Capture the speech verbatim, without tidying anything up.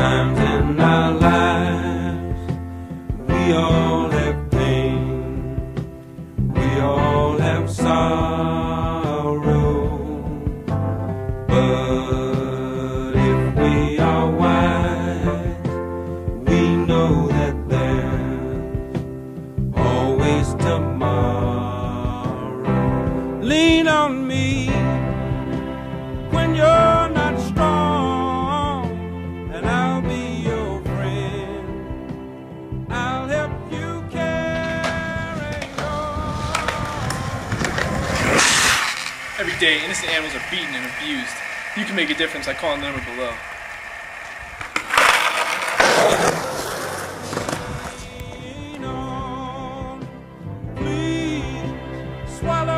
times in our lives, we all have pain, we all have sorrow, but if we are wise, we know that there's always tomorrow. Lean on me when you're not strong, and I'll be your friend. I'll help you carry on. Every day, innocent animals are beaten and abused. You can make a difference by calling the number below. Lean on, please swallow